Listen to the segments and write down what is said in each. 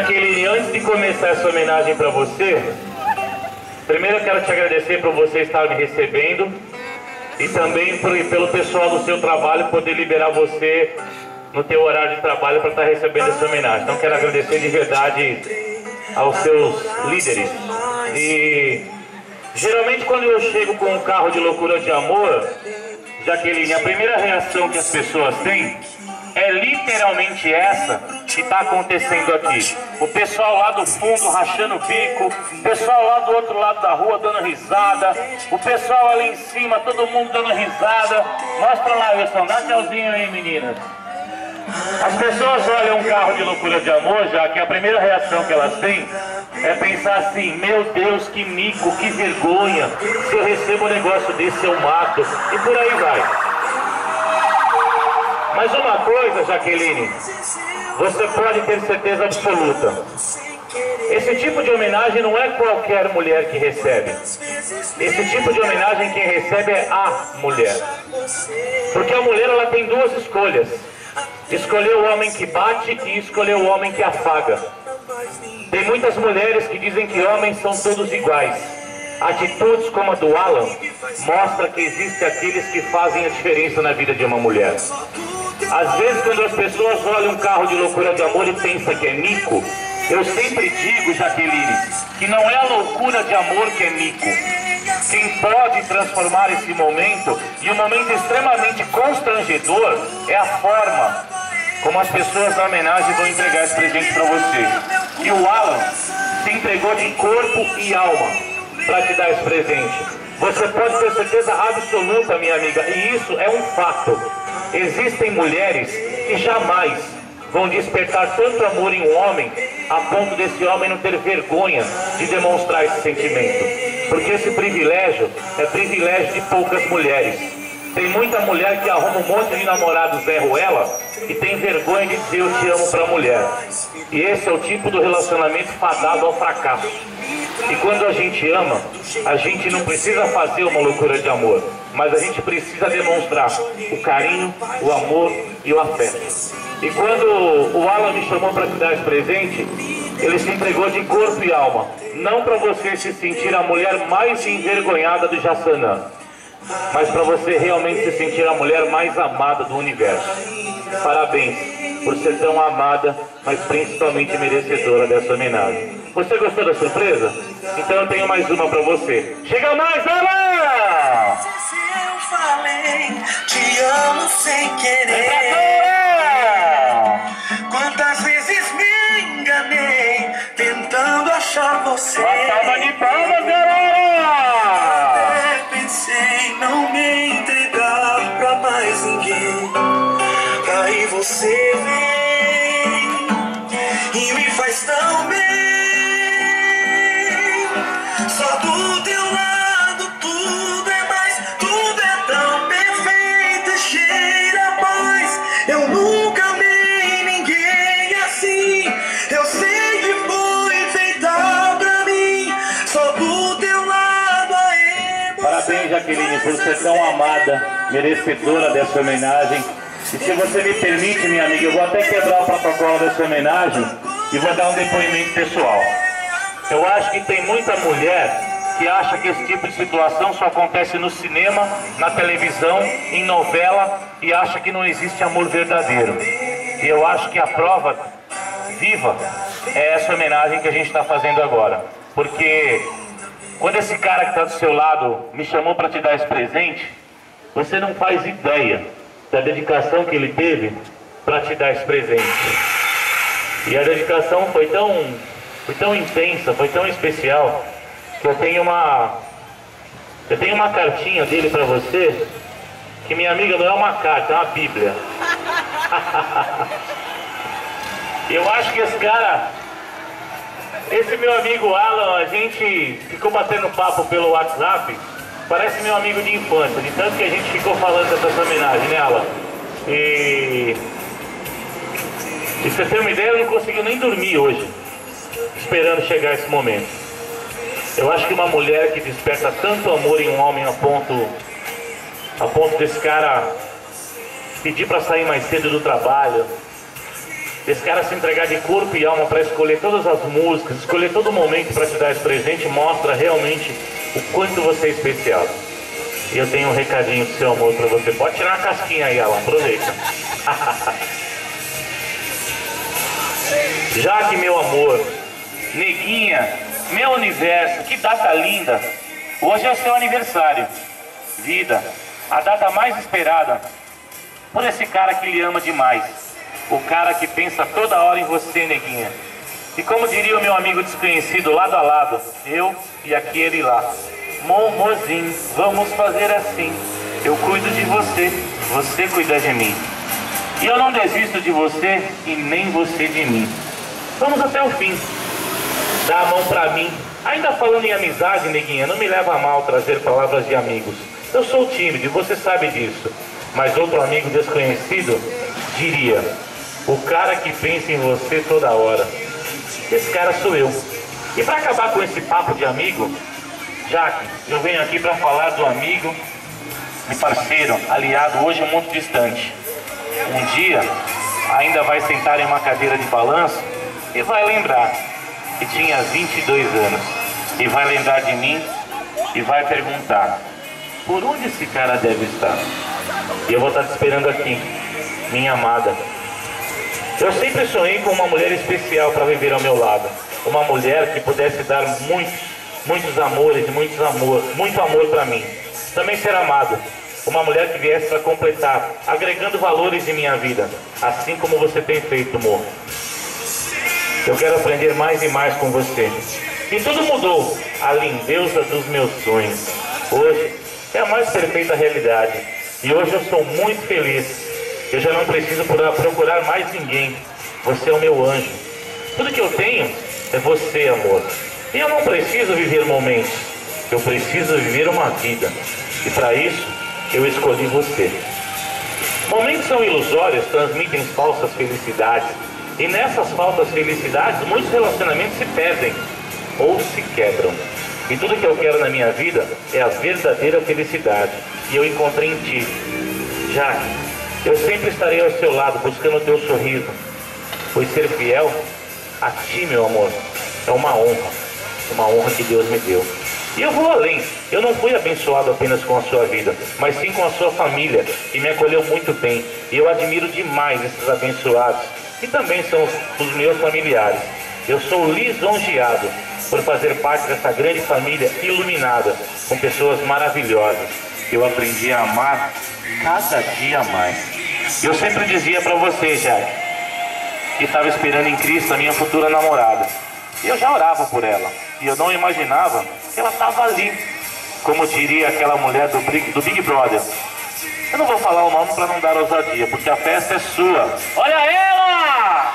Jaqueline, antes de começar essa homenagem para você, primeiro eu quero te agradecer por você estar me recebendo e também pelo pessoal do seu trabalho poder liberar você no teu horário de trabalho para estar recebendo essa homenagem. Então quero agradecer de verdade aos seus líderes. E geralmente quando eu chego com um carro de loucura de amor, Jaqueline, a primeira reação que as pessoas têm é literalmente essa que está acontecendo aqui. O pessoal lá do fundo rachando o bico, o pessoal lá do outro lado da rua dando risada, o pessoal ali em cima, todo mundo dando risada. Mostra lá, Wilson, dá tchauzinho aí, meninas. As pessoas olham um carro de loucura de amor, já que a primeira reação que elas têm é pensar assim: meu Deus, que mico, que vergonha, se eu recebo um negócio desse eu mato, e por aí vai. Mas uma coisa, Jaqueline, você pode ter certeza absoluta: esse tipo de homenagem não é qualquer mulher que recebe. Esse tipo de homenagem quem recebe é a mulher. Porque a mulher, ela tem duas escolhas: escolher o homem que bate e escolher o homem que afaga. Tem muitas mulheres que dizem que homens são todos iguais. Atitudes como a do Alan mostra que existem aqueles que fazem a diferença na vida de uma mulher. Às vezes, quando as pessoas olham um carro de loucura de amor e pensam que é mico, eu sempre digo, Jaqueline, que não é a loucura de amor que é mico. Quem pode transformar esse momento, e um momento extremamente constrangedor, é a forma como as pessoas na homenagem vão entregar esse presente para você. E o Alan se entregou de corpo e alma para te dar esse presente. Você pode ter certeza absoluta, minha amiga, e isso é um fato: existem mulheres que jamais vão despertar tanto amor em um homem a ponto desse homem não ter vergonha de demonstrar esse sentimento. Porque esse privilégio é privilégio de poucas mulheres. Tem muita mulher que arruma um monte de namorados Zé Ruela e tem vergonha de dizer eu te amo pra mulher. E esse é o tipo do relacionamento fadado ao fracasso. E quando a gente ama, a gente não precisa fazer uma loucura de amor, mas a gente precisa demonstrar o carinho, o amor e o afeto. E quando o Alan me chamou para te dar esse presente, ele se entregou de corpo e alma. Não para você se sentir a mulher mais envergonhada do Jaçanã, mas para você realmente se sentir a mulher mais amada do universo. Parabéns por ser tão amada, mas principalmente merecedora dessa homenagem. Você gostou da surpresa? Então eu tenho mais uma para você. Chega mais, Alan! Eu falei, te amo sem querer. Quantas vezes me enganei, tentando achar você. Uma salva de palmas, galera! Até pensei não me entregar pra mais ninguém. Aí você vem e me faz tão bem. Só do teu lado tudo é mais, tudo é tão perfeito e cheira a paz. Eu nunca amei ninguém assim. Eu sei que foi feita pra mim. Só do teu lado a emoção. Parabéns, Jaqueline, por ser tão amada, merecedora dessa homenagem. E se você me permite, minha amiga, eu vou até quebrar o protocolo dessa homenagem e vou dar um depoimento pessoal. Eu acho que tem muita mulher que acha que esse tipo de situação só acontece no cinema, na televisão, em novela, e acha que não existe amor verdadeiro. E eu acho que a prova viva é essa homenagem que a gente está fazendo agora. Porque quando esse cara que está do seu lado me chamou para te dar esse presente, você não faz ideia da dedicação que ele teve para te dar esse presente. E a dedicação foi tão intensa, foi tão especial, que eu tenho uma cartinha dele para você, que, minha amiga, não é uma carta, é uma bíblia. Eu acho que esse meu amigo Alan, a gente ficou batendo papo pelo WhatsApp. Parece meu amigo de infância, de tanto que a gente ficou falando dessa homenagem, né, Alan? E você tem uma ideia, eu não consigo nem dormir hoje, esperando chegar esse momento. Eu acho que uma mulher que desperta tanto amor em um homem a ponto desse cara pedir para sair mais cedo do trabalho, Esse cara se entregar de corpo e alma para escolher todas as músicas, escolher todo momento para te dar esse presente, mostra realmente o quanto você é especial. E eu tenho um recadinho do seu amor para você. Pode tirar a casquinha aí, Alan, aproveita. Jaque, meu amor, neguinha, meu universo, que data linda. Hoje é o seu aniversário. Vida, a data mais esperada por esse cara que lhe ama demais. O cara que pensa toda hora em você, neguinha. E como diria o meu amigo desconhecido, lado a lado, eu e aquele lá. Mozinho, vamos fazer assim. Eu cuido de você, você cuida de mim. E eu não desisto de você e nem você de mim. Vamos até o fim. Dá a mão pra mim. Ainda falando em amizade, neguinha, não me leva a mal trazer palavras de amigos. Eu sou tímido e você sabe disso. Mas outro amigo desconhecido diria: o cara que pensa em você toda hora. Esse cara sou eu. E para acabar com esse papo de amigo, Jaque, eu venho aqui para falar do amigo e parceiro, aliado, hoje muito distante. Um dia ainda vai sentar em uma cadeira de balanço e vai lembrar que tinha 22 anos. E vai lembrar de mim e vai perguntar: por onde esse cara deve estar? E eu vou estar te esperando aqui, minha amada. Eu sempre sonhei com uma mulher especial para viver ao meu lado. Uma mulher que pudesse dar muitos amores e muito amor para mim. Também ser amado. Uma mulher que viesse para completar, agregando valores em minha vida, assim como você tem feito, amor. Eu quero aprender mais e mais com você. E tudo mudou. A lindeza dos meus sonhos hoje é a mais perfeita realidade. E hoje eu sou muito feliz. Eu já não preciso procurar mais ninguém. Você é o meu anjo. Tudo que eu tenho é você, amor. E eu não preciso viver momentos. Eu preciso viver uma vida. E para isso, eu escolhi você. Momentos são ilusórios, transmitem falsas felicidades. E nessas falsas felicidades, muitos relacionamentos se perdem ou se quebram. E tudo que eu quero na minha vida é a verdadeira felicidade. E eu encontrei em ti. Jaque, eu sempre estarei ao seu lado, buscando o teu sorriso. Pois ser fiel a ti, meu amor, é uma honra que Deus me deu. E eu vou além. Eu não fui abençoado apenas com a sua vida, mas sim com a sua família, que me acolheu muito bem. E eu admiro demais esses abençoados, que também são os meus familiares. Eu sou lisonjeado por fazer parte dessa grande família iluminada, com pessoas maravilhosas. Eu aprendi a amar cada dia mais. Eu sempre dizia para você, Jaque, que estava esperando em Cristo a minha futura namorada. E eu já orava por ela. E eu não imaginava que ela estava ali. Como diria aquela mulher do Big Brother. Eu não vou falar o nome para não dar ousadia, porque a festa é sua. Olha ela!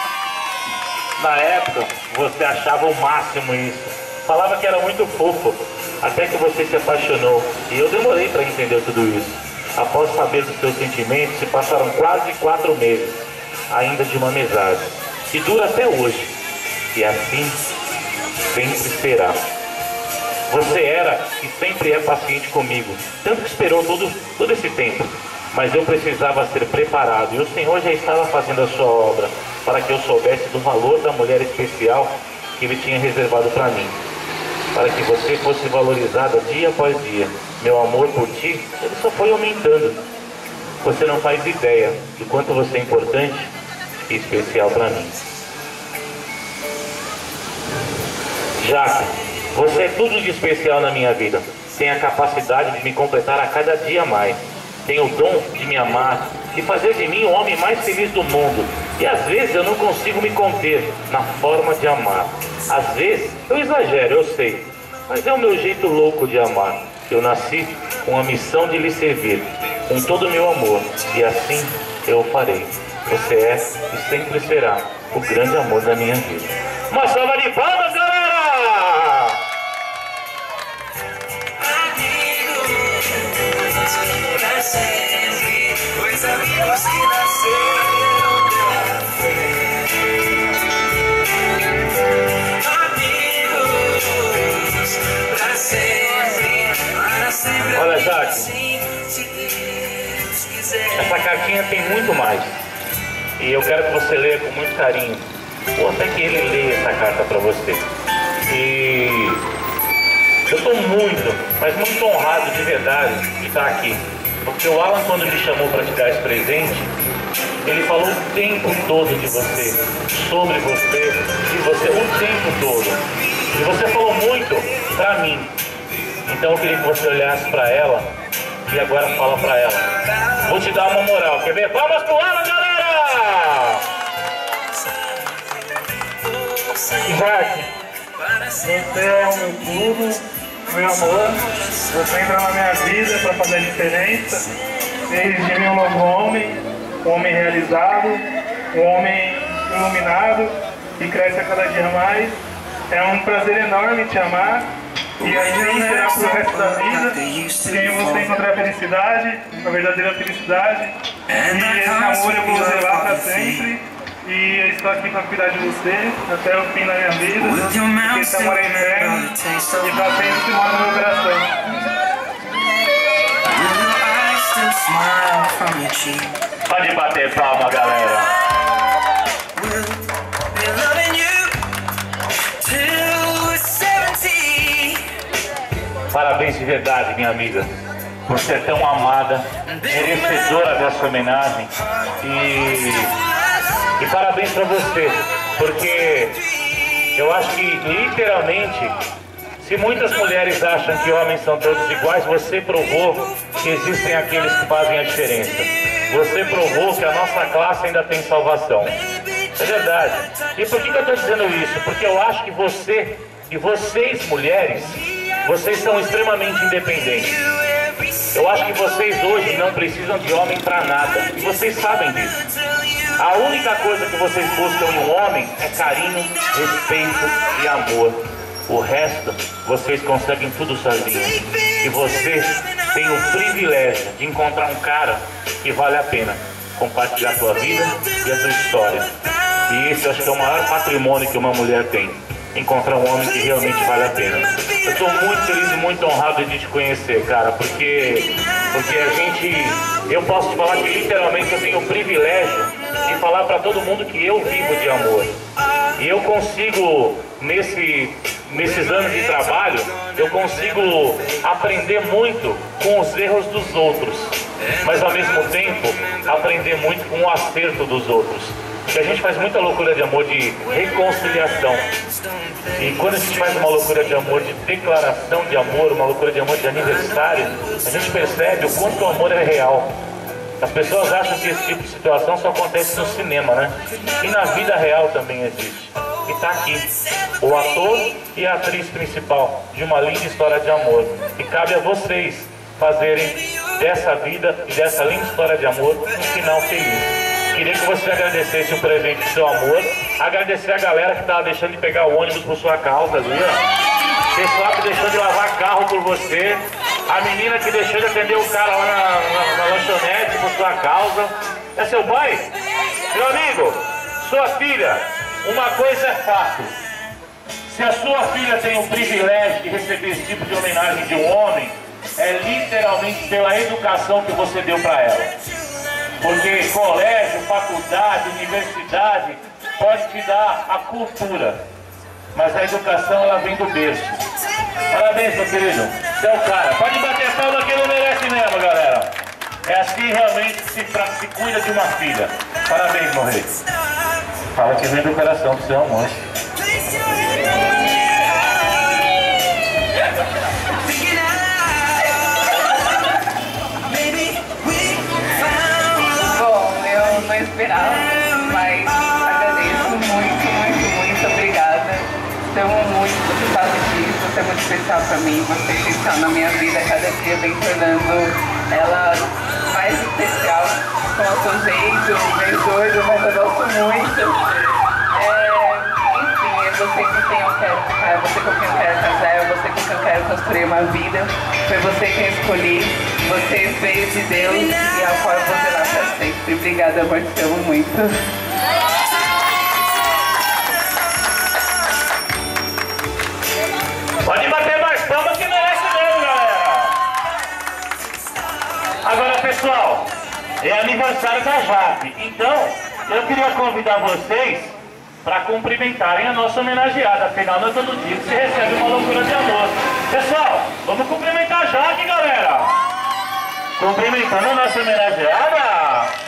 Na época, você achava o máximo isso. Falava que era muito fofo. Até que você se apaixonou. E eu demorei para entender tudo isso. Após saber dos seus sentimentos, se passaram quase 4 meses. Ainda de uma amizade. E dura até hoje. E assim sempre será. Você era e sempre é paciente comigo. Tanto que esperou todo esse tempo. Mas eu precisava ser preparado. E o Senhor já estava fazendo a sua obra, para que eu soubesse do valor da mulher especial que Ele tinha reservado para mim. Para que você fosse valorizada dia após dia. Meu amor por ti, ele só foi aumentando. Você não faz ideia do quanto você é importante e especial para mim. Jaque, você é tudo de especial na minha vida. Tem a capacidade de me completar a cada dia mais. Tem o dom de me amar, de fazer de mim o homem mais feliz do mundo. E às vezes eu não consigo me conter na forma de amar. Às vezes eu exagero, eu sei, mas é o meu jeito louco de amar. Eu nasci com a missão de lhe servir, com todo o meu amor, e assim eu o farei. Você é e sempre será o grande amor da minha vida. Uma salva de palmas, galera! Pra sempre, dois amigos que nasceram pela fé. Amigos, pra sempre, para sempre. Olha, Jaque, essa cartinha tem muito mais. E eu quero que você leia com muito carinho. Ou até que ele leia essa carta para você. E eu estou muito, mas muito honrado de verdade de estar aqui. Porque o Alan, quando me chamou para te dar esse presente, ele falou o tempo todo de você, sobre você, de você, o tempo todo. E você falou muito para mim. Então eu queria que você olhasse para ela e agora fala para ela. Vou te dar uma moral. Quer ver? Palmas pro Alan, galera! Isaac, você é o meu tudo, meu amor. Você entra na minha vida para fazer a diferença. Fez de mim um novo homem, um homem realizado, um homem iluminado, que cresce a cada dia mais. É um prazer enorme te amar. E assim será pro resto da vida. Quem você encontrar a felicidade, a verdadeira felicidade. E esse amor eu vou zelar para sempre. E eu estou aqui para cuidar de você até o fim da minha vida. Porque esse amor é eterno e para sempre se mora no meu coração. Pode bater palma, galera. Parabéns de verdade, minha amiga, por ser tão amada, merecedora dessa homenagem. E parabéns pra você, porque eu acho que literalmente, se muitas mulheres acham que homens são todos iguais, você provou que existem aqueles que fazem a diferença. Você provou que a nossa classe ainda tem salvação. É verdade. E por que eu estou dizendo isso? Porque eu acho que você e vocês, mulheres, vocês são extremamente independentes. Eu acho que vocês hoje não precisam de homem para nada. E vocês sabem disso. A única coisa que vocês buscam em um homem é carinho, respeito e amor. O resto, vocês conseguem tudo sozinhos. E vocês têm o privilégio de encontrar um cara que vale a pena compartilhar a sua vida e a sua história. E esse eu acho que é o maior patrimônio que uma mulher tem. Encontrar um homem que realmente vale a pena. Eu estou muito feliz e muito honrado de te conhecer, cara, porque eu posso te falar que literalmente eu tenho o privilégio de falar para todo mundo que eu vivo de amor. E eu consigo, nesses anos de trabalho, eu consigo aprender muito com os erros dos outros, mas ao mesmo tempo aprender muito com o acerto dos outros. Porque a gente faz muita loucura de amor de reconciliação. E quando a gente faz uma loucura de amor de declaração de amor, uma loucura de amor de aniversário, a gente percebe o quanto o amor é real. As pessoas acham que esse tipo de situação só acontece no cinema, né? E na vida real também existe. E está aqui o ator e a atriz principal de uma linda história de amor. E cabe a vocês fazerem dessa vida e dessa linda história de amor um final feliz. Queria que você agradecesse o presente do seu amor, agradecer a galera que estava deixando de pegar o ônibus por sua causa, ali, ó. Pessoal que deixou de lavar carro por você, a menina que deixou de atender o cara lá na lanchonete por sua causa. É seu pai? Meu amigo, sua filha, uma coisa é fato. Se a sua filha tem o privilégio de receber esse tipo de homenagem de um homem, é literalmente pela educação que você deu para ela. Porque colégio, faculdade, universidade pode te dar a cultura, mas a educação ela vem do berço. Parabéns, meu querido. Você é o cara. Pode bater palma que ele merece mesmo, galera. É assim realmente que se cuida de uma filha. Parabéns, meu rei. Fala que vem do coração do seu amor. Não esperava, mas agradeço muito obrigada. Te amo muito, você sabe disso, você é muito especial pra mim, você está na minha vida, cada dia vem tornando ela mais especial, com o seu jeito, meio doido, mas eu gosto muito. Enfim, é você com quem eu quero ficar, é você com quem eu quero casar, é você com quem eu quero construir uma vida, foi você quem eu escolhi. Você veio de Deus e a qual eu vou zelar pra sempre. Obrigada, amor, te amo muito. Pode bater mais palma que merece mesmo, galera. Agora, pessoal, é aniversário da JAP. Então, Eu queria convidar vocês para cumprimentarem a nossa homenageada. Afinal, não é todo dia que se recebe uma loucura de amor. Pessoal, vamos cumprimentar a Jaque, galera! Cumprimentando a nossa homenageada!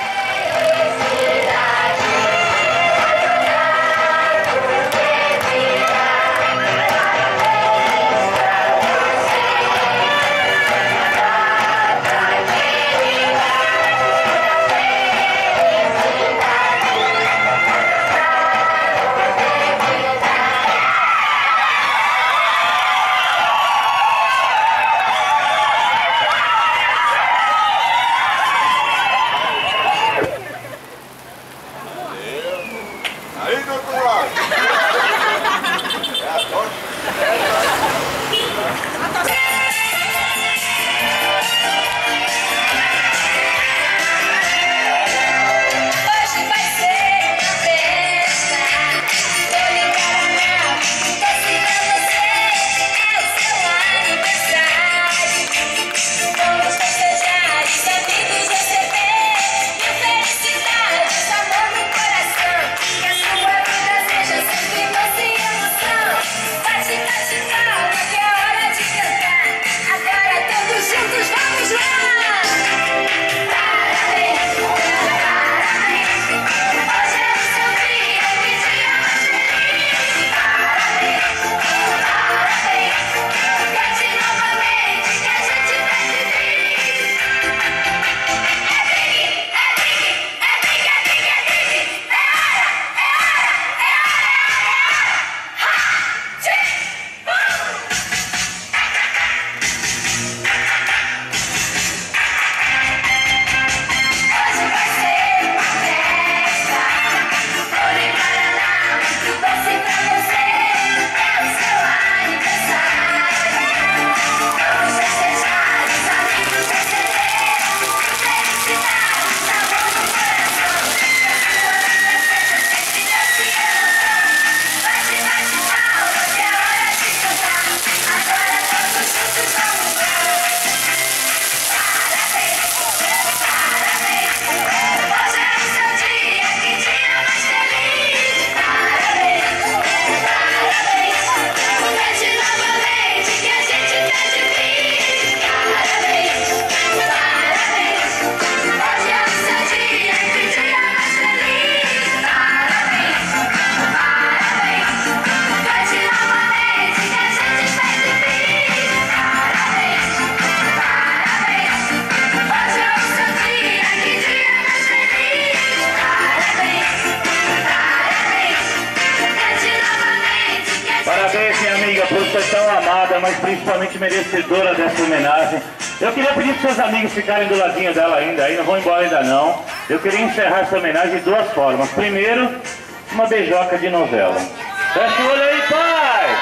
Parabéns, minha amiga, por ser tão amada, mas principalmente merecedora dessa homenagem. Eu queria pedir para seus amigos ficarem do ladinho dela ainda, aí não vão embora ainda não. Eu queria encerrar essa homenagem de duas formas. Primeiro, uma beijoca de novela. Fecha o olho aí, pai!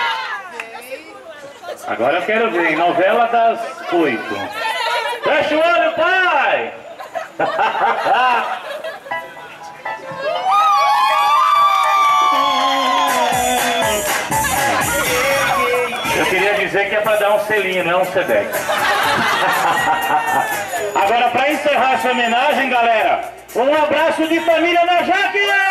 Agora eu quero ver, hein? Novela das 8. Fecha o olho, pai! Eu queria dizer que é para dar um selinho, não é um sedex. Agora, para encerrar essa homenagem, galera, um abraço de família na Jaque!